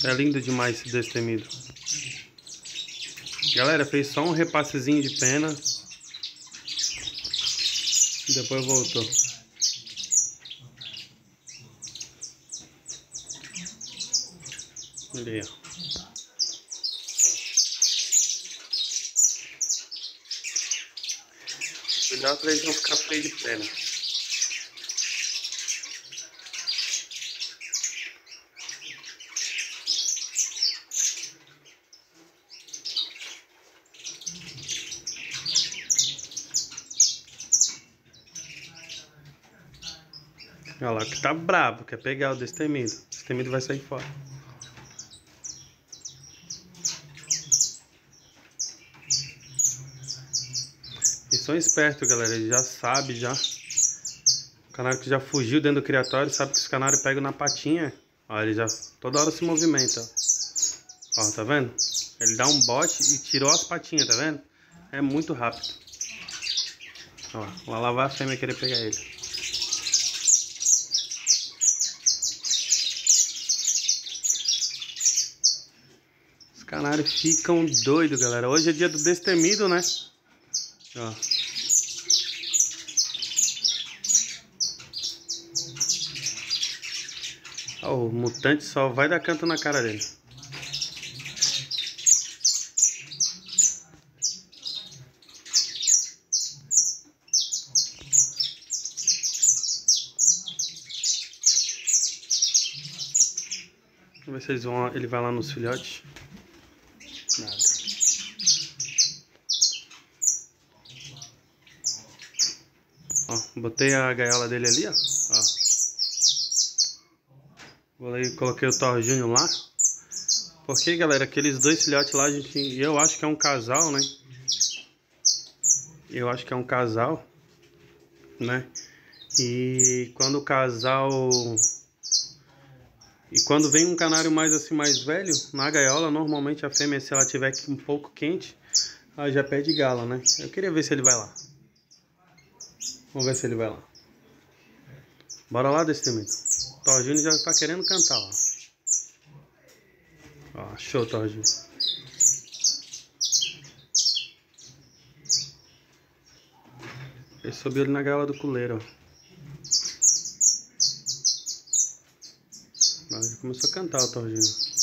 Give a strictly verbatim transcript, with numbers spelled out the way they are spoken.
É lindo demais esse destemido. Galera, fez só um repassezinho de pena. Depois voltou. Olha aí, ó. Cuidado pra eles não ficar feios de pena. Olha lá que tá brabo, quer pegar o destemido. O destemido vai sair fora. Eles são espertos, galera. Eles já sabem já. O canário que já fugiu dentro do criatório sabe que os canários pegam na patinha. Ó, ele já toda hora se movimenta. Ó, ó, tá vendo? Ele dá um bote e tirou as patinhas, tá vendo? É muito rápido. Ó, lá, lá vai a fêmea querer pegar ele. Os canários ficam doidos, galera. Hoje é dia do destemido, né? Ó. Ó, o mutante só vai dar canto na cara dele. Vamos ver se eles vão, ele vai lá nos filhotes. Nada. Ó, botei a gaiola dele ali, ó. Ó. Vou aí, coloquei o Thor Júnior lá. Porque, galera, aqueles dois filhotes lá, a gente, eu acho que é um casal, né? Eu acho que é um casal, né? E quando o casal... E quando vem um canário mais assim, mais velho, na gaiola, normalmente a fêmea, se ela tiver um pouco quente, ela já pede gala, né? Eu queria ver se ele vai lá. Vamos ver se ele vai lá. Bora lá, destemido. O Thor Júnior já tá querendo cantar, ó. Ó, show, Thor Júnior. Ele subiu ali na gaiola do coleiro, ó. Mas começou a cantar o Thor Júnior.